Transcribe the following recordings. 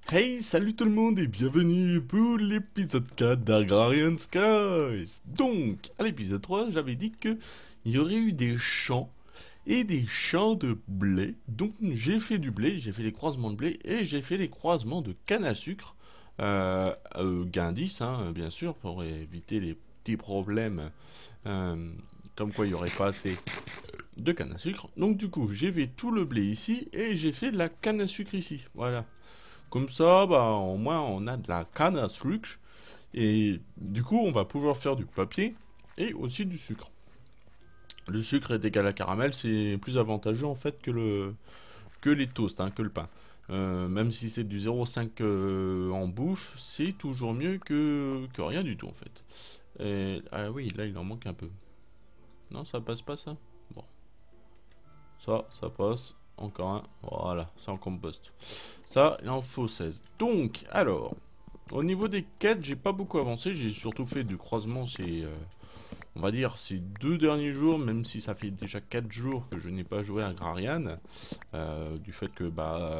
Hey, salut tout le monde et bienvenue pour l'épisode 4 d'Agrarian Skies. Donc, à l'épisode 3, j'avais dit que il y aurait eu des champs et des champs de blé. Donc, j'ai fait du blé, j'ai fait les croisements de blé et j'ai fait les croisements de canne à sucre. Guindis, hein, bien sûr, pour éviter les petits problèmes euh, comme quoi il n'y aurait pas assez de canne à sucre. Donc, du coup, j'ai fait tout le blé ici et j'ai fait la canne à sucre ici. Voilà. Comme ça, bah, au moins, on a de la canne à sucre. Et du coup, on va pouvoir faire du papier et aussi du sucre. Le sucre est égal à caramel, c'est plus avantageux en fait que les toasts, hein, que le pain. Même si c'est du 0,5 en bouffe, c'est toujours mieux que rien du tout en fait. Ah oui, là il en manque un peu. Non, ça passe pas ça. Bon, ça passe. Encore un. Voilà, c'est en compost. Ça, il en faut 16. Donc, alors, au niveau des quêtes, j'ai pas beaucoup avancé. J'ai surtout fait du croisement on va dire, ces 2 derniers jours, même si ça fait déjà 4 jours que je n'ai pas joué à Agrarian, du fait que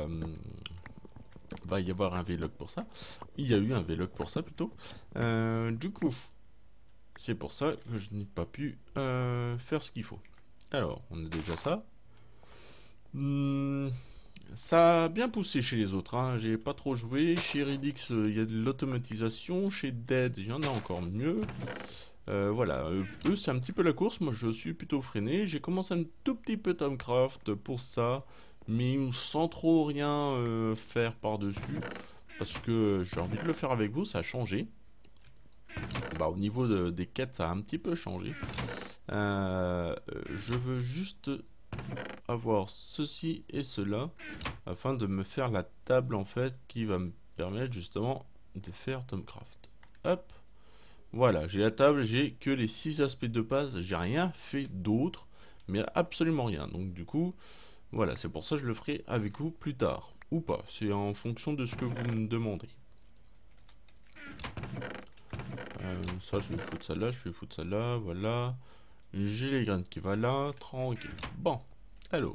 va y avoir un vlog pour ça. Il y a eu un vlog pour ça plutôt. Du coup, c'est pour ça que je n'ai pas pu faire ce qu'il faut. Alors, on a déjà ça. Hmm, Ça a bien poussé chez les autres, hein. J'ai pas trop joué. Chez Redix, il y a de l'automatisation. Chez Dead, il y en a encore mieux. Voilà, eux, c'est un petit peu la course. Moi, je suis plutôt freiné. J'ai commencé un tout petit peu Tomcraft pour ça, mais sans trop rien faire par-dessus. Parce que j'ai envie de le faire avec vous, ça a changé. Bah, au niveau des quêtes, ça a un petit peu changé. Je veux juste avoir ceci et cela afin de me faire la table en fait qui va me permettre justement de faire Tomcraft. Hop, voilà, j'ai la table, j'ai que les 6 aspects de base, j'ai rien fait d'autre, mais absolument rien. Donc du coup, voilà, c'est pour ça que je le ferai avec vous plus tard. Ou pas, c'est en fonction de ce que vous me demandez. Ça, je vais foutre ça là, je vais foutre ça là, voilà. J'ai les graines qui vont là, tranquille. Bon, alors.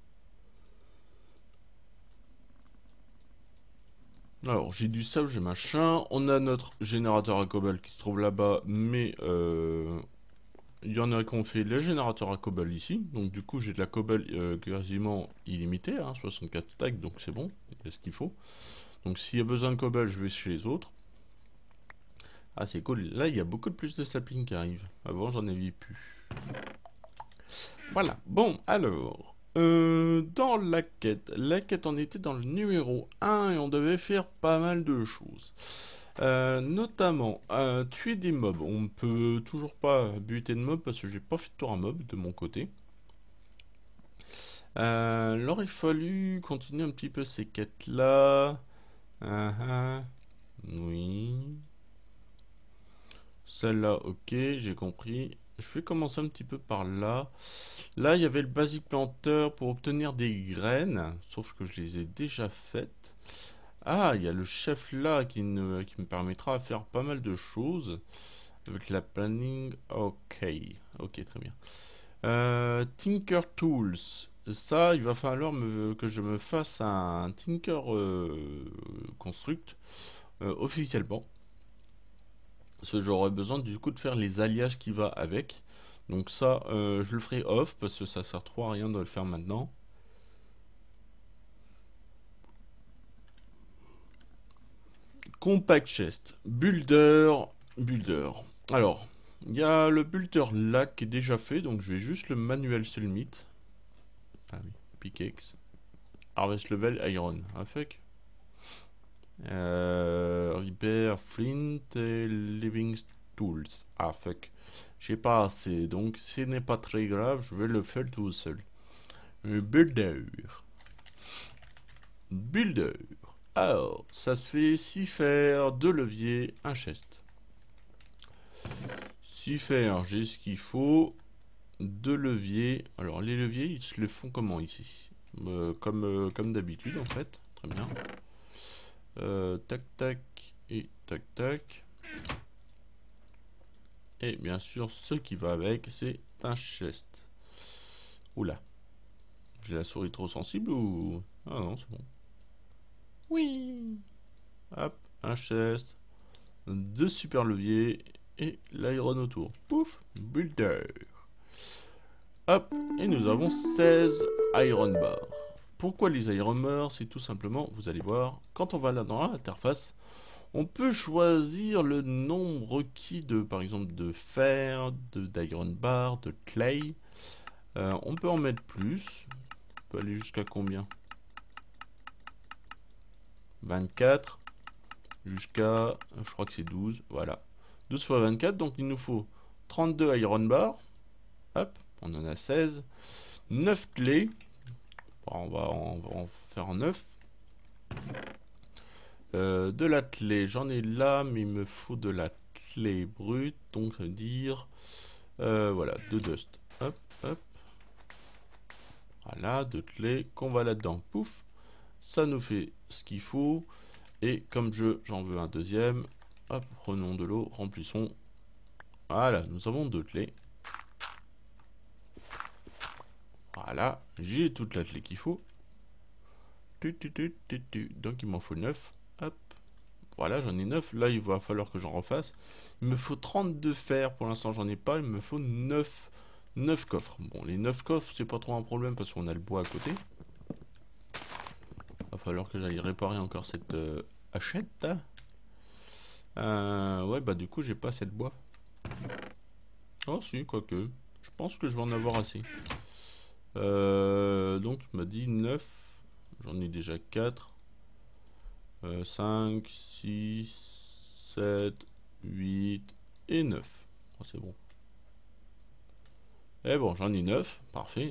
Alors, j'ai du sable, j'ai machin. On a notre générateur à cobalt qui se trouve là-bas, mais il y en a qui ont fait les générateurs à cobalt ici. Donc, du coup, j'ai de la cobalt quasiment illimitée, hein, 64 stacks, donc c'est bon, il y a ce qu'il faut. Donc, s'il y a besoin de cobalt, je vais chez les autres. Ah, c'est cool. Là, il y a beaucoup de plus de saplings qui arrivent. Avant, j'en avais plus. Voilà. Bon, alors. Dans la quête on était dans le numéro 1 et on devait faire pas mal de choses. Notamment, tuer des mobs. On ne peut toujours pas buter de mobs parce que j'ai pas fait de tour à mob de mon côté. Il aurait fallu continuer un petit peu ces quêtes-là. Ah, ah. Oui. Celle-là, ok, j'ai compris. Je vais commencer un petit peu par là. Là, il y avait le basic planter pour obtenir des graines, sauf que je les ai déjà faites. Ah, il y a le chef là qui me permettra de faire pas mal de choses. Avec la planning, ok. Ok, très bien. Tinker Tools. Ça, il va falloir que je me fasse un Tinker Construct officiellement. Parce que j'aurais besoin du coup de faire les alliages qui va avec. Donc ça, je le ferai off parce que ça sert trop à rien de le faire maintenant. Compact chest, builder. Alors, il y a le builder là qui est déjà fait, donc je vais juste le manuel selmit. Ah oui, pickaxe. Harvest level iron. Ah fuck. Repair flint et living tools. Ah fuck. J'ai pas assez, donc ce n'est pas très grave, je vais le faire tout seul. Builder. Builder. Alors, ça se fait 6 fer, 2 leviers, un chest. 6 fer, j'ai ce qu'il faut. 2 leviers. Alors, les leviers, ils se le font comment ici comme d'habitude, en fait. Très bien. Tac, tac et tac, tac. Et bien sûr, ce qui va avec, c'est un chest. Oula. J'ai la souris trop sensible ou... Ah non, c'est bon. Oui. Hop, un chest, deux super leviers et l'iron autour. Pouf, builder. Hop, et nous avons 16 iron bars. Pourquoi les iron bars? C'est tout simplement, vous allez voir, quand on va là dans l'interface, on peut choisir le nombre requis de, par exemple, de fer, d'iron bar, de clay. On peut en mettre plus. On peut aller jusqu'à combien? 24 jusqu'à, je crois que c'est 12, voilà. 12 fois 24, donc il nous faut 32 iron bar. Hop, on en a 16. 9 clés. Bon, on va en faire 9. De la clé, j'en ai là, mais il me faut de la clé brute, donc ça veut dire, voilà, 2 dust. Hop, hop. Voilà, 2 clés qu'on va là-dedans. Pouf, ça nous fait ce qu'il faut. Et comme j'en veux un deuxième, hop, prenons de l'eau, remplissons. Voilà, nous avons 2 clés. Voilà, j'ai toute la clé qu'il faut. Donc il m'en faut 9. Hop, voilà, j'en ai 9. Là, il va falloir que j'en refasse. Il me faut 32 fer. Pour l'instant, j'en ai pas. Il me faut 9 coffres. Bon, les 9 coffres, c'est pas trop un problème parce qu'on a le bois à côté. Va falloir que j'aille réparer encore cette hachette. Ouais, bah du coup, j'ai pas assez de bois. Oh, si, quoique. Je pense que je vais en avoir assez. Donc, il m'a dit 9. J'en ai déjà 4. 5, 6, 7, 8 et 9. Oh, c'est bon. Et bon, j'en ai 9. Parfait.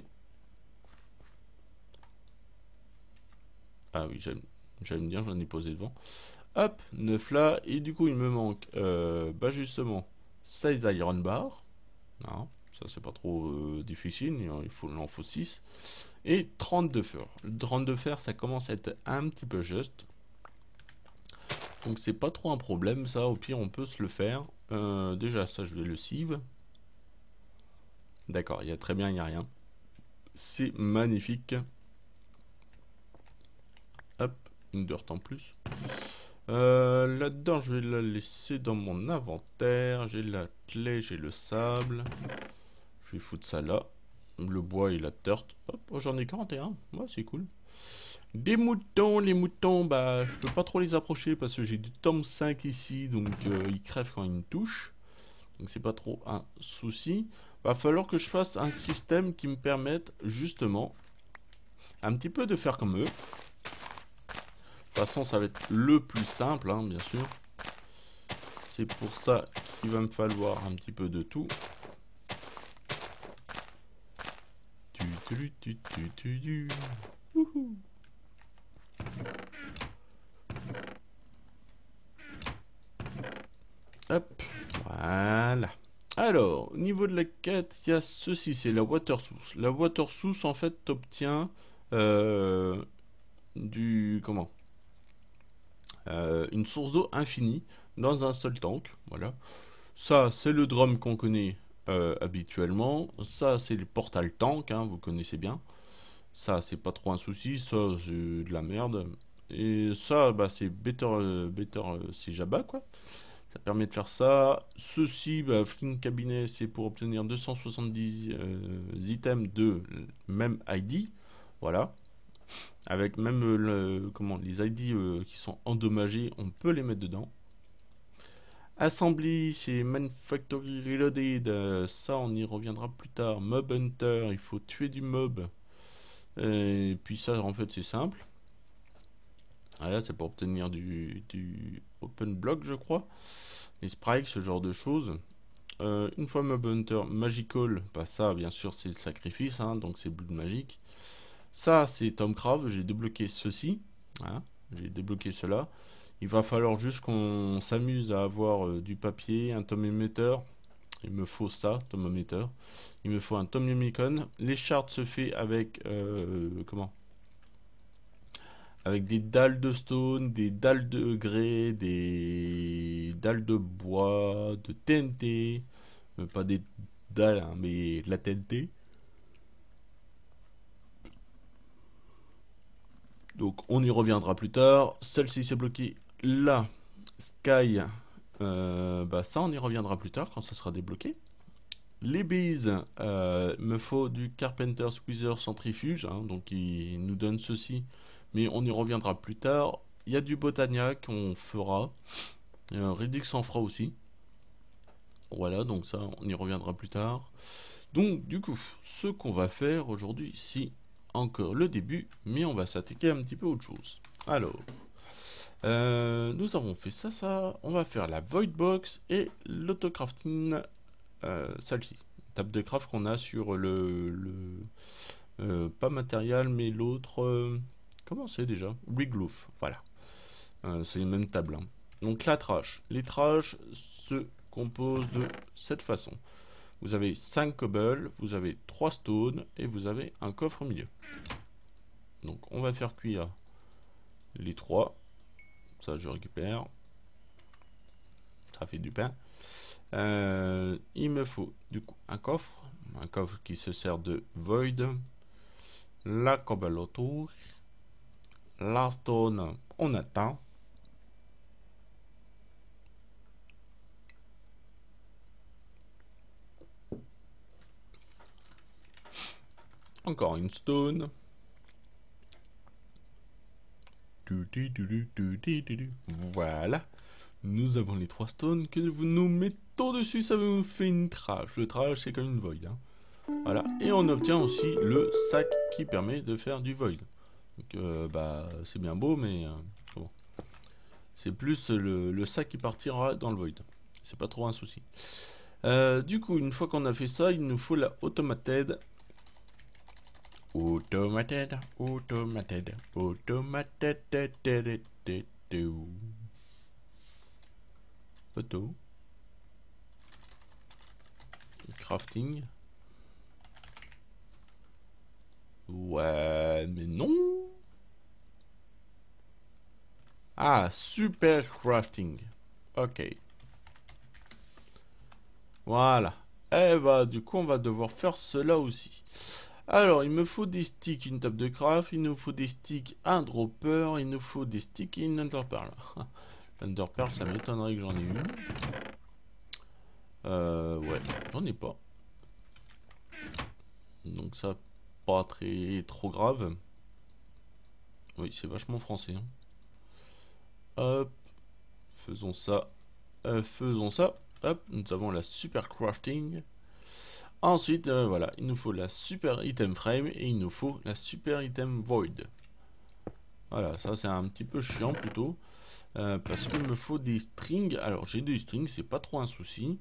Ah oui, j'aime bien, j'en ai posé devant. Hop, 9 là. Et du coup, il me manque, bah justement, 16 iron bar. Non, ça c'est pas trop difficile. Il en faut 6. Et 32 fer. Le 32 fer, ça commence à être un petit peu juste. Donc c'est pas trop un problème, ça. Au pire, on peut se le faire. Déjà, ça, je vais le sieve. D'accord, il y a très bien, il n'y a rien. C'est magnifique. Hop, une dirt en plus. Là-dedans, je vais la laisser dans mon inventaire. J'ai la clé, j'ai le sable. Je vais foutre ça là. Le bois et la dirt. Hop, oh, j'en ai 41. Ouais, c'est cool. Des moutons, les moutons, bah, je peux pas trop les approcher parce que j'ai du tome 5 ici, donc ils crèvent quand ils me touchent. Donc c'est pas trop un souci. Va falloir que je fasse un système qui me permette justement un petit peu de faire comme eux. De toute façon, ça va être le plus simple, hein, bien sûr. C'est pour ça qu'il va me falloir un petit peu de tout. Hop, voilà. Alors, au niveau de la quête, il y a ceci, c'est la water source. La water source, en fait, t'obtiens comment, une source d'eau infinie dans un seul tank. Voilà. Ça, c'est le drum qu'on connaît habituellement. Ça, c'est le portal tank, hein, vous connaissez bien. Ça, c'est pas trop un souci. Ça, c'est de la merde. Et ça, bah, c'est c'est Jabba, quoi. Ça permet de faire ça. Ceci, bah, Flint Cabinet, c'est pour obtenir 270 items de même ID. Voilà. Avec même les ID qui sont endommagés, on peut les mettre dedans. Assembly, c'est Manufactory Reloaded. Ça, on y reviendra plus tard. Mob Hunter, il faut tuer du mob. Et puis ça, en fait, c'est simple. Voilà, c'est pour obtenir du open block, je crois. Les sprites, ce genre de choses. Une fois Mob Hunter Magical, bah ça, bien sûr, c'est le sacrifice, hein, donc c'est Blood Magic. Ça, c'est Tomcraft, j'ai débloqué ceci. Voilà, j'ai débloqué cela. Il va falloir juste qu'on s'amuse à avoir du papier, un thermomètre. Il me faut ça, thermomètre. Il me faut un thermomicon. Les shards se fait avec comment? Avec des dalles de stone, des dalles de grès, des dalles de bois, de TNT. Pas des dalles, hein, mais de la TNT. Donc on y reviendra plus tard. Celle-ci s'est bloquée. là, Sky, bah ça on y reviendra plus tard quand ça sera débloqué. Les bees, me faut du Carpenter Squeezer centrifuge, hein, donc il nous donne ceci, mais on y reviendra plus tard. Il y a du Botania qu'on fera, Redix en fera aussi. Voilà, donc ça on y reviendra plus tard. Donc du coup, ce qu'on va faire aujourd'hui, c'est encore le début, mais on va s'attaquer un petit peu à autre chose. Alors, nous avons fait ça, on va faire la Void Box et l'autocrafting, celle-ci. Table de craft qu'on a sur pas matériel, mais l'autre, comment c'est déjà? Rigloof, voilà. C'est les mêmes tables, hein. Donc la trash. Les trash se composent de cette façon. Vous avez 5 cobbles, vous avez 3 stones et vous avez un coffre au milieu. Donc on va faire cuire les 3. Ça je récupère. Ça fait du pain. Il me faut du coup un coffre. Un coffre qui se sert de void. La cobble autour. La stone on attend. Encore une stone. Voilà. Nous avons les 3 stones que nous mettons dessus, ça nous fait une trash. Le trash c'est comme une void, hein. Voilà. Et on obtient aussi le sac qui permet de faire du void. Donc bah c'est bien beau, mais bon. C'est plus le sac qui partira dans le void. C'est pas trop un souci. Du coup, une fois qu'on a fait ça, il nous faut la automated. Automated. Photo. Crafting. Ouais, mais non. Ah, super crafting. Ok. Voilà. Eh bah, du coup, on va devoir faire cela aussi. Alors, il me faut des sticks, une table de craft, il nous faut des sticks, un dropper, il nous faut des sticks et une underpearl. L'underpearl, ça m'étonnerait que j'en ai une. Ouais, j'en ai pas. Donc ça, pas trop grave. Oui, c'est vachement français, hein. Hop, faisons ça. Faisons ça. Hop, nous avons la super crafting. Ensuite, voilà, il nous faut la super item frame et il nous faut la super item void. Voilà, ça c'est un petit peu chiant plutôt. Parce qu'il me faut des strings. Alors j'ai des strings, c'est pas trop un souci.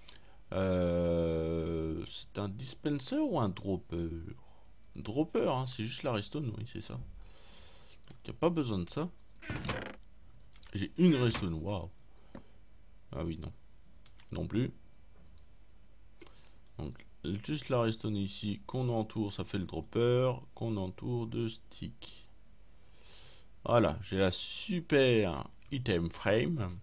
C'est un dispenser ou un dropper? Dropper, hein, c'est juste la redstone, oui, c'est ça. Donc il n'y a pas besoin de ça. J'ai une redstone, waouh. Ah oui, non. Non plus. Donc juste la redstone ici qu'on entoure, ça fait le dropper, qu'on entoure de stick. Voilà, j'ai la super item frame.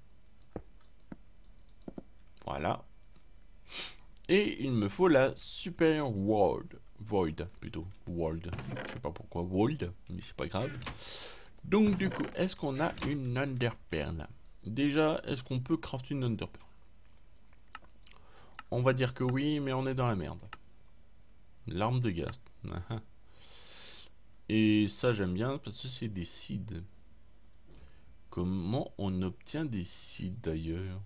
Voilà. Et il me faut la super void plutôt. World. Je sais pas pourquoi void, mais c'est pas grave. Donc du coup, est-ce qu'on a une underpearl? Déjà, est-ce qu'on peut crafter une underpearl? On va dire que oui, mais on est dans la merde. L'arme de Ghast. Et ça j'aime bien parce que c'est des seeds. Comment on obtient des seeds d'ailleurs?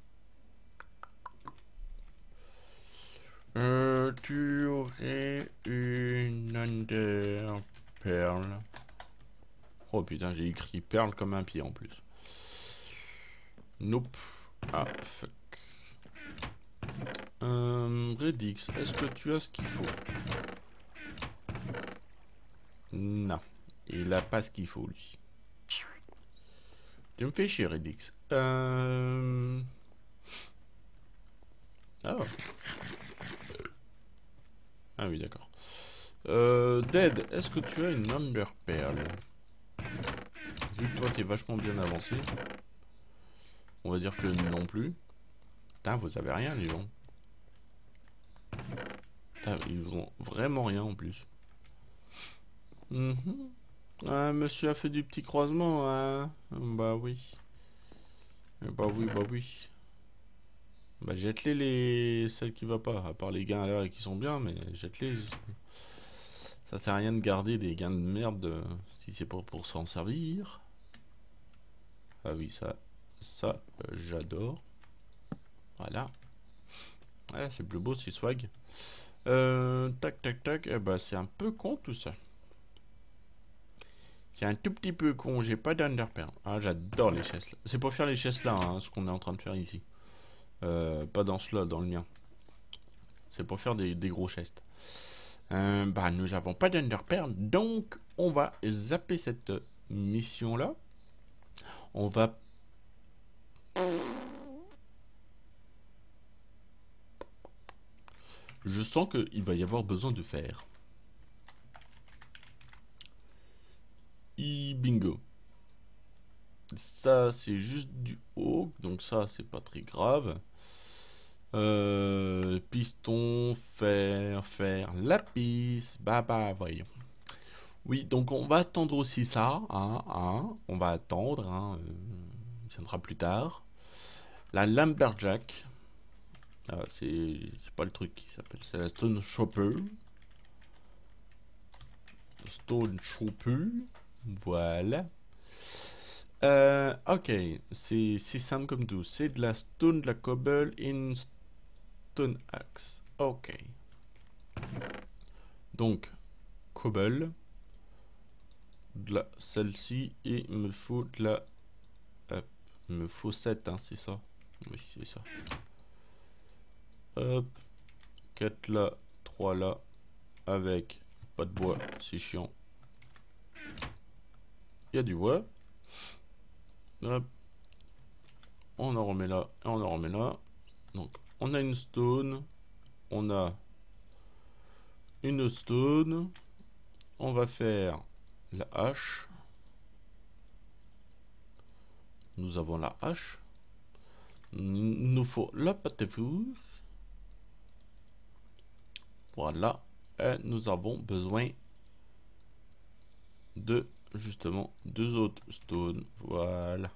Tu aurais une underpearl. Oh putain, j'ai écrit perle comme un pied en plus. Nope. Ah, fuck. Redix, est-ce que tu as ce qu'il faut? Non. Il a pas ce qu'il faut, lui. Tu me fais chier, Redix. Ah. Ah oui, d'accord. Dead, est-ce que tu as une underpearl? Vu que toi, t'es vachement bien avancé. On va dire que non plus. Putain, vous avez rien, les gens. Putain, ils ont vraiment rien en plus. Monsieur a fait du petit croisement, hein? Bah oui. Bah oui, bah oui. Bah jette-les celles qui va pas, à part les gains là qui sont bien, mais jette-les. Ça sert à rien de garder des gains de merde si c'est pas pour s'en servir. Ah oui, ça, j'adore. Voilà. Voilà, c'est plus beau, c'est swag. Tac, tac, tac. Eh bah, c'est un peu con tout ça. C'est un tout petit peu con, j'ai pas d'underpair. Ah, j'adore les chaises là. C'est pour faire les chaises là, hein, ce qu'on est en train de faire ici. Pas dans cela, dans le mien. C'est pour faire des gros chests. Bah, nous avons pas d'underpair, donc on va zapper cette mission là. On va. Je sens qu'il va y avoir besoin de fer. Bingo. Ça, c'est juste du haut, donc ça, c'est pas très grave. Piston, fer, lapis, bah, voyons. Oui, donc on va attendre aussi ça, hein, on va attendre, hein, ça viendra plus tard. La Lumberjack, c'est pas le truc qui s'appelle, c'est la Stone Chopper. Stone Chopper, voilà. Ok, c'est simple comme tout. C'est de la stone, de la cobble et une stone axe. Ok. Donc, cobble. De la celle-ci et il me faut de la. Hop, il me faut 7, hein, c'est ça. Oui, c'est ça. Hop, 4 là, 3 là. Avec pas de bois, c'est chiant. Il y a du bois. Hop, on en remet là et on en remet là. Donc, on a une stone. On a une stone. On va faire la hache. Nous avons la hache. Il nous faut la pâte à four. Voilà. Et nous avons besoin de justement deux autres stones. Voilà.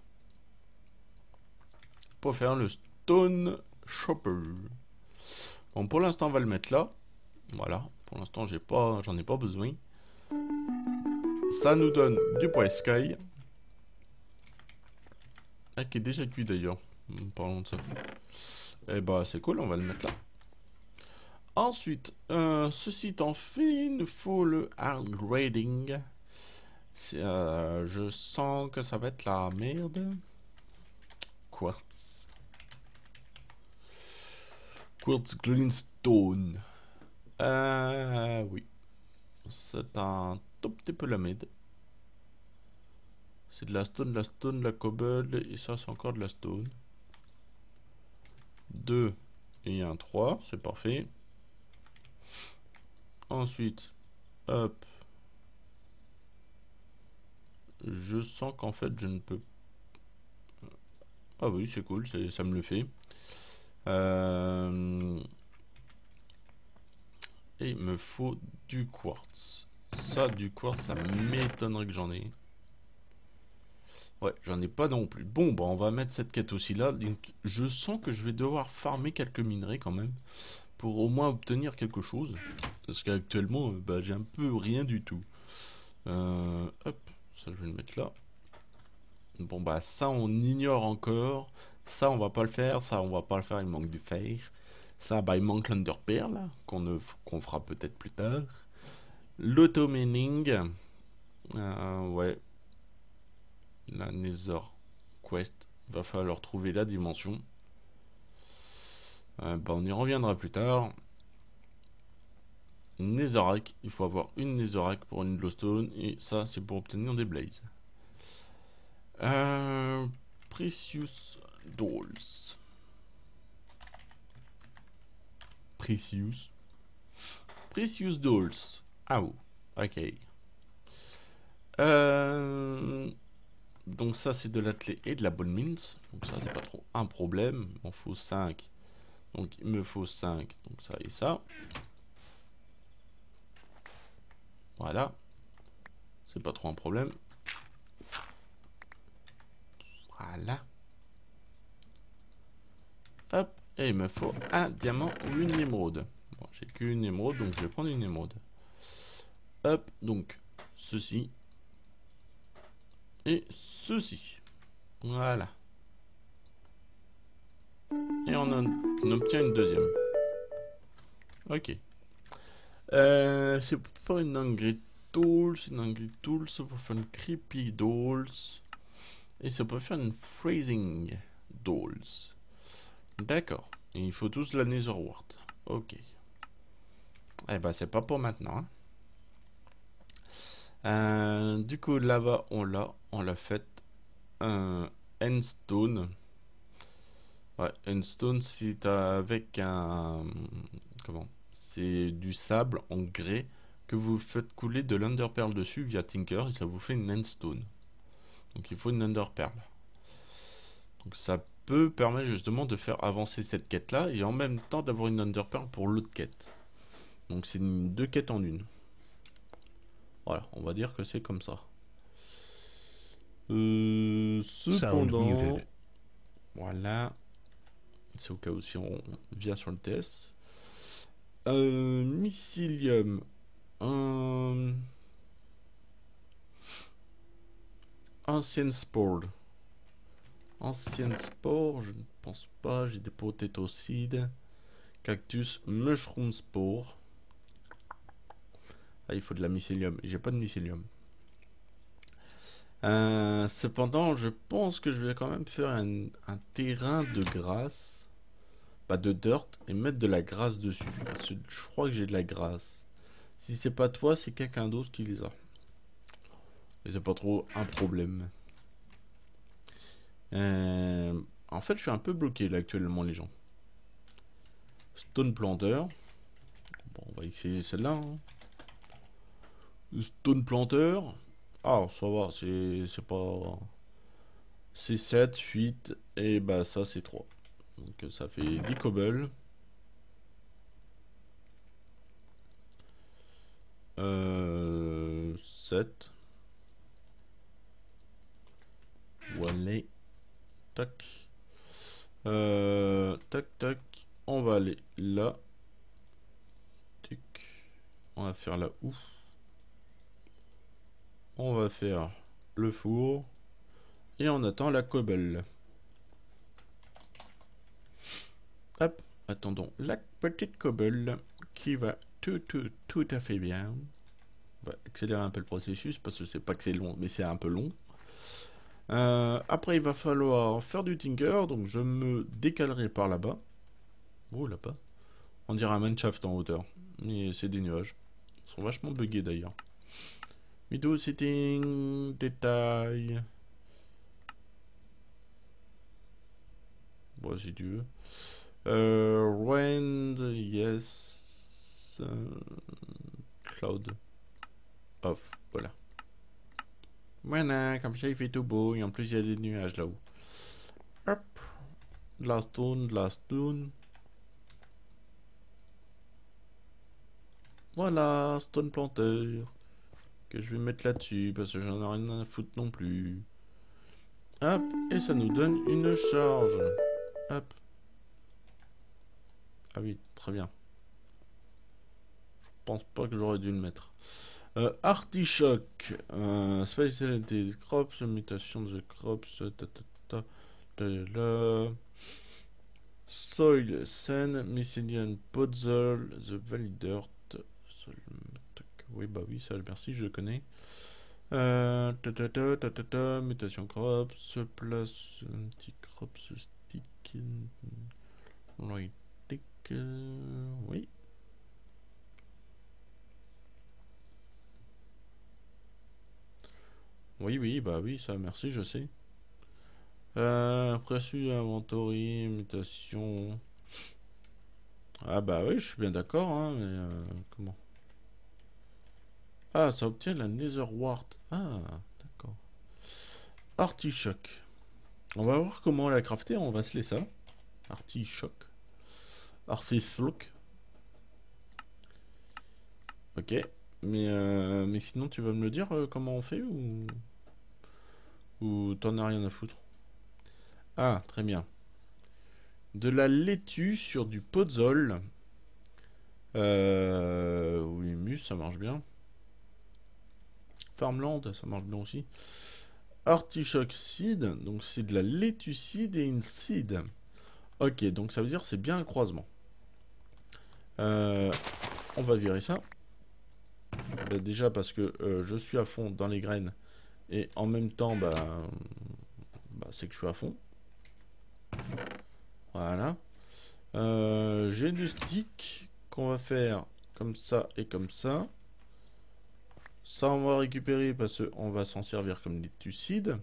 Pour faire le stone chopper. Bon, pour l'instant, on va le mettre là. Voilà. Pour l'instant, j'en ai pas besoin. Ça nous donne du poids sky. Ah, qui est déjà cuit d'ailleurs. Parlons de ça. Et bah, c'est cool, on va le mettre là. Ensuite, ceci étant fait, il nous faut le hard grading. Je sens que ça va être la merde. Quartz. Quartz Greenstone. Oui. C'est un tout petit peu la merde. C'est de la cobble, et ça c'est encore de la stone. 2 et un 3, c'est parfait. Ensuite, hop. Je sens qu'en fait je ne peux. Ah oui, c'est cool, ça me le fait. Et il me faut du quartz. Ça, du quartz, ça m'étonnerait que j'en ai. Ouais, j'en ai pas non plus. Bon, bah on va mettre cette quête aussi là. Donc, je sens que je vais devoir farmer quelques minerais quand même. Pour au moins obtenir quelque chose. Parce qu'actuellement, bah, j'ai un peu rien du tout. Hop, ça je vais le mettre là. Bon bah ça on ignore encore. Ça on va pas le faire, ça on va pas le faire, il manque du fer. Ça bah il manque l'underpearl qu'on fera peut-être plus tard. L'auto-mining. Ouais. La Nether Quest. Va falloir trouver la dimension. Bah on y reviendra plus tard. Netherrack. Il faut avoir une Netherrack pour une glowstone. Et ça c'est pour obtenir des blazes. Precious Dolls. Precious. Precious Dolls. Ah, oh, ok. Donc ça c'est de l'atelier et de la bonne mint. Donc ça c'est pas trop un problème. Il m'en faut 5. Donc il me faut 5. Donc ça et ça. Voilà. C'est pas trop un problème. Voilà. Hop, et il me faut un diamant ou une émeraude. Bon, j'ai qu'une émeraude, donc je vais prendre une émeraude. Hop, donc, ceci. Et ceci. Voilà. Et on obtient une deuxième. Ok. C'est pour faire une Angry Tools, ça peut faire une Creepy Dolls. Et ça peut faire une Freezing Dolls. D'accord. Et il faut tous la Netherwart. Ok. Eh ben, c'est pas pour maintenant. Hein. Du coup, là-bas, on l'a fait. Endstone. Ouais, Endstone, c'est avec un. Comment? C'est du sable en grès que vous faites couler de l'underpearl dessus via Tinker et ça vous fait une Endstone. Donc il faut une underpearl. Donc ça peut permettre justement de faire avancer cette quête-là et en même temps d'avoir une underpearl pour l'autre quête. Donc c'est deux quêtes en une. Voilà, on va dire que c'est comme ça. Cependant, voilà, c'est au cas où si on vient sur le test. Mycelium. Ancienne spore. Ancienne spore, je ne pense pas. J'ai des potato seeds. Cactus, mushroom spore. Ah, il faut de la mycélium. J'ai pas de mycélium. Cependant, je pense que je vais quand même faire un terrain de grasse. Pas de dirt. Et mettre de la grasse dessus. Parce que je crois que j'ai de la grasse. Si c'est pas toi, c'est quelqu'un d'autre qui les a. Et c'est pas trop un problème. En fait, je suis un peu bloqué là actuellement, les gens. Stone Planter. Bon, on va essayer celle-là. Hein. Stone Planter. Ah, ça va, c'est pas. C'est 7, 8, et bah ça c'est 3. Donc ça fait 10 cobbles. 7. Voilà. Tac. Tac, tac. On va aller là. Tic. On va faire là où. On va faire le four. Et on attend la cobble. Hop, attendons la petite cobble qui va tout à fait bien. On va accélérer un peu le processus parce que c'est pas que c'est long, mais c'est un peu long. Après, il va falloir faire du tinker, donc je me décalerai par là-bas. Oh, là-bas. On dirait un mineshaft en hauteur, mais c'est des nuages. Ils sont vachement buggés d'ailleurs. Video setting, détail. Bon, si tu veux. Wind, yes. Cloud off, voilà. Voilà, comme ça il fait tout beau et en plus il y a des nuages là-haut. Hop, de la stone, de la stone. Voilà, stone planter. Que je vais mettre là-dessus parce que j'en ai rien à foutre non plus. Hop, et ça nous donne une charge. Hop. Ah oui, très bien. Je pense pas que j'aurais dû le mettre. Artichoke. Spécialité des crops, mutation de crops. Soil, Sand, Mycelium, Podzol, The Validirt. Oui, bah oui, ça, merci, je le connais. Mutation crops, place, petit crops, stick. Right, oui. Oui, oui, bah oui, ça, merci, je sais. Préçu, inventory, mutation. Ah bah oui, je suis bien d'accord, hein, mais comment? Ah, ça obtient la Netherwart. Ah, d'accord. Artichoke. On va voir comment la crafter, on va se laisser ça. Artichoke. Artichoke. Ok. Mais sinon, tu vas me le dire comment on fait ou t'en as rien à foutre? Ah, très bien. De la laitue sur du podzol. Oui, mus, ça marche bien. Farmland, ça marche bien aussi. Artichoke seed, donc c'est de la laitue seed et une seed. Ok, donc ça veut dire c'est bien un croisement. On va virer ça. Déjà parce que je suis à fond dans les graines. Et en même temps, c'est que je suis à fond. Voilà. J'ai du stick qu'on va faire comme ça et comme ça. Ça, on va récupérer parce qu'on va s'en servir comme des tucides.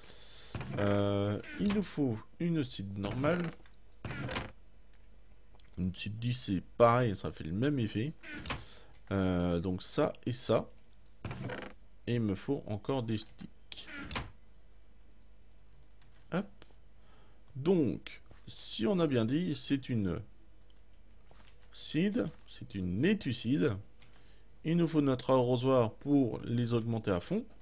Il nous faut une seed normale. Une seed 10, c'est pareil, ça fait le même effet. Donc ça et ça. Et il me faut encore des sticks. Hop. Donc, si on a bien dit, c'est une seed, c'est une étucide. Il nous faut notre arrosoir pour les augmenter à fond.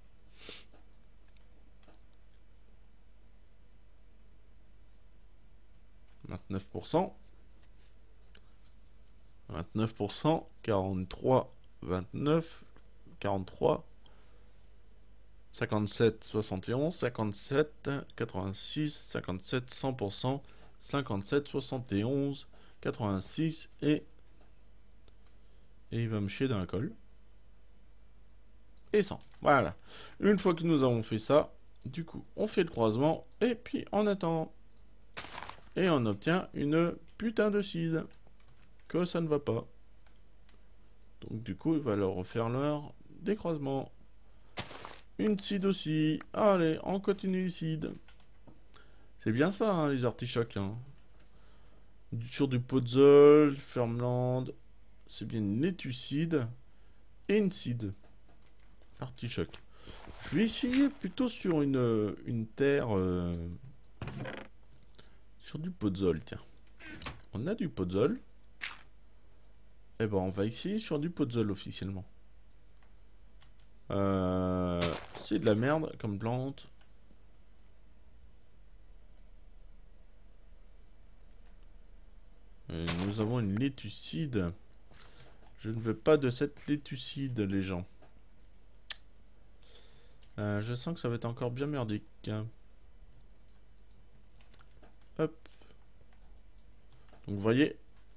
« 29%. 29%, 43, 29, 43, 57, 71, 57, 86, 57, 100%, 57, 71, 86 et il va me chier dans la colle. Et 100. Voilà. Une fois que nous avons fait ça, du coup, on fait le croisement et puis on attend. Et on obtient une putain de seed. Que ça ne va pas. Donc du coup, il va leur refaire leur décroisement. Une seed aussi. Allez, on continue les seeds. C'est bien ça, hein, les artichokes. Hein. Sur du podzol, farmland. C'est bien une étucide et une seed. Artichoke. Je vais essayer plutôt sur une terre... sur du podzol, tiens. On a du podzol. Eh ben, on va essayer sur du podzol officiellement. C'est de la merde comme plante. Nous avons une laitucide. Je ne veux pas de cette laitucide, les gens. Je sens que ça va être encore bien merdique. Hop. Donc vous voyez.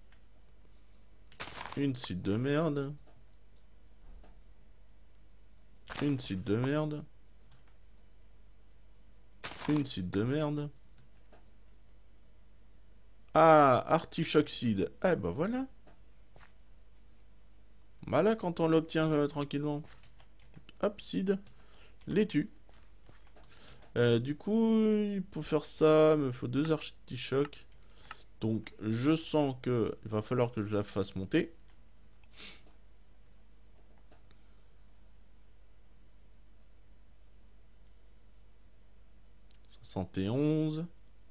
Une seed de merde. Une seed de merde. Une seed de merde. Ah, artichoke seed. Eh ben voilà. Voilà quand on l'obtient tranquillement. Hop, seed. Laitue. Du coup, pour faire ça, il me faut 2 artichokes. Donc, je sens que il va falloir que je la fasse monter. « 71.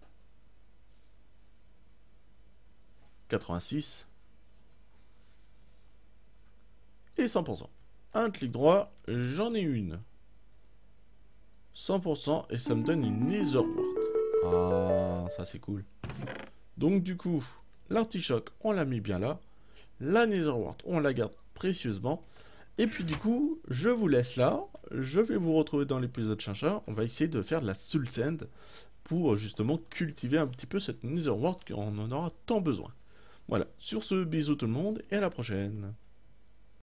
86. Et 100%. Un clic droit, j'en ai une. 100% et ça me donne une Netherwort. Ah, ça c'est cool. Donc du coup, l'artichoke, on l'a mis bien là. La Netherwort, on la garde précieusement. Et puis du coup, je vous laisse là. Je vais vous retrouver dans l'épisode chanchin. On va essayer de faire de la Soul Sand pour justement cultiver un petit peu cette Netherwort qu'on en aura tant besoin. Voilà, sur ce, bisous tout le monde et à la prochaine.